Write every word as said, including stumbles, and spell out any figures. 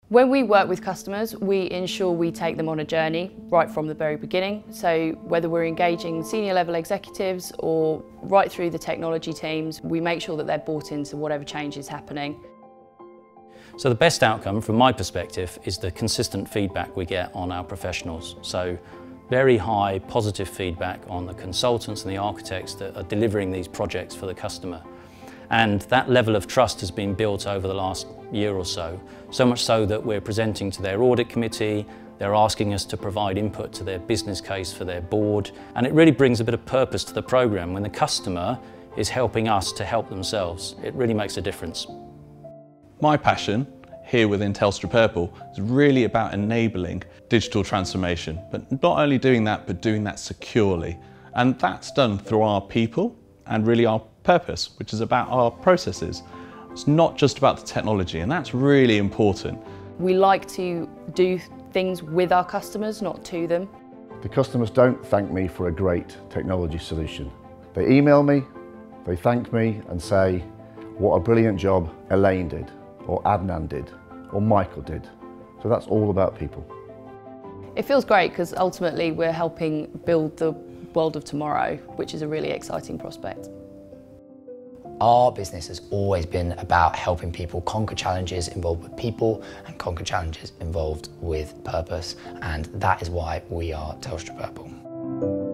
When we work with customers, we ensure we take them on a journey right from the very beginning. So whether we're engaging senior level executives or right through the technology teams, we make sure that they're bought into whatever change is happening. So the best outcome from my perspective is the consistent feedback we get on our professionals. So very high positive feedback on the consultants and the architects that are delivering these projects for the customer. And that level of trust has been built over the last year or so, so much so that we're presenting to their audit committee, they're asking us to provide input to their business case for their board, and it really brings a bit of purpose to the programme when the customer is helping us to help themselves. It really makes a difference. My passion here within Telstra Purple is really about enabling digital transformation, but not only doing that, but doing that securely. And that's done through our people and really our purpose, which is about our processes. It's not just about the technology, and that's really important. We like to do things with our customers, not to them. The customers don't thank me for a great technology solution. They email me, they thank me and say, what a brilliant job Elaine did, or Adnan did, or Michael did. So that's all about people. It feels great because ultimately we're helping build the world of tomorrow, which is a really exciting prospect. Our business has always been about helping people conquer challenges involved with people and conquer challenges involved with purpose, and that is why we are Telstra Purple.